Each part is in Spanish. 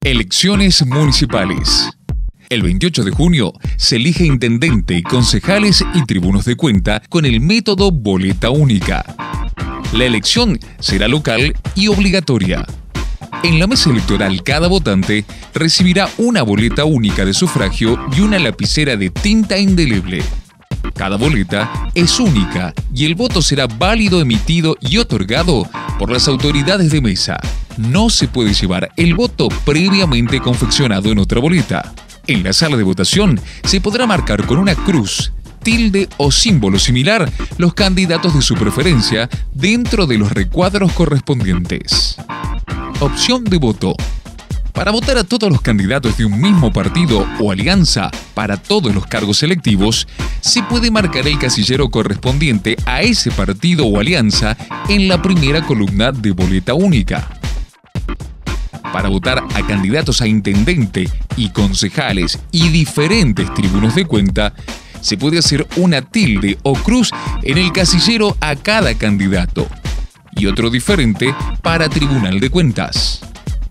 Elecciones municipales. El 28 de junio se elige intendente, concejales y tribunos de cuenta con el método boleta única. La elección será local y obligatoria. En la mesa electoral, cada votante recibirá una boleta única de sufragio y una lapicera de tinta indeleble. Cada boleta es única y el voto será válido, emitido y otorgado por las autoridades de mesa. No se puede llevar el voto previamente confeccionado en otra boleta. En la sala de votación se podrá marcar con una cruz, tilde o símbolo similar los candidatos de su preferencia dentro de los recuadros correspondientes. Opción de voto. Para votar a todos los candidatos de un mismo partido o alianza para todos los cargos electivos, se puede marcar el casillero correspondiente a ese partido o alianza en la primera columna de boleta única. Para votar a candidatos a intendente y concejales y diferentes tribunos de cuenta, se puede hacer una tilde o cruz en el casillero a cada candidato y otro diferente para tribunal de cuentas.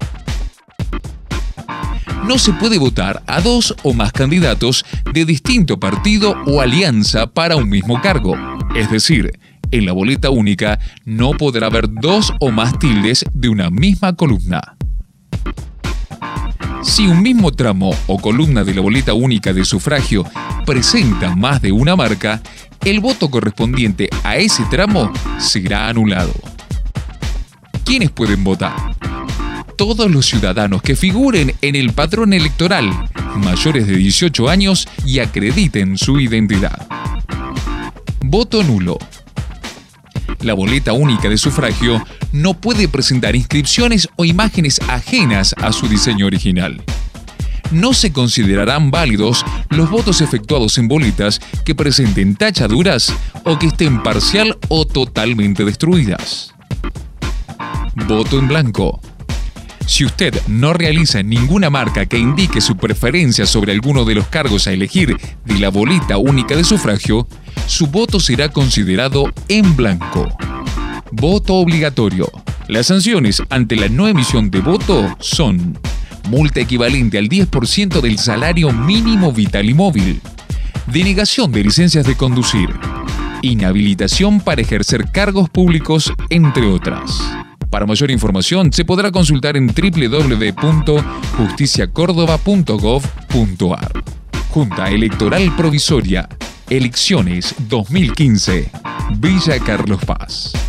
No se puede votar a dos o más candidatos de distinto partido o alianza para un mismo cargo. Es decir, en la boleta única no podrá haber dos o más tildes de una misma columna. Si un mismo tramo o columna de la boleta única de sufragio presenta más de una marca, el voto correspondiente a ese tramo será anulado. ¿Quiénes pueden votar? Todos los ciudadanos que figuren en el padrón electoral, mayores de 18 años y acrediten su identidad. Voto nulo. La boleta única de sufragio no puede presentar inscripciones o imágenes ajenas a su diseño original. No se considerarán válidos los votos efectuados en boletas que presenten tachaduras o que estén parcial o totalmente destruidas. Voto en blanco. Si usted no realiza ninguna marca que indique su preferencia sobre alguno de los cargos a elegir de la boleta única de sufragio, su voto será considerado en blanco. Voto obligatorio. Las sanciones ante la no emisión de voto son: multa equivalente al 10% del salario mínimo vital y móvil, denegación de licencias de conducir, inhabilitación para ejercer cargos públicos, entre otras. Para mayor información se podrá consultar en www.justiciacordova.gov.ar. Junta Electoral Provisoria. Elecciones 2015. Villa Carlos Paz.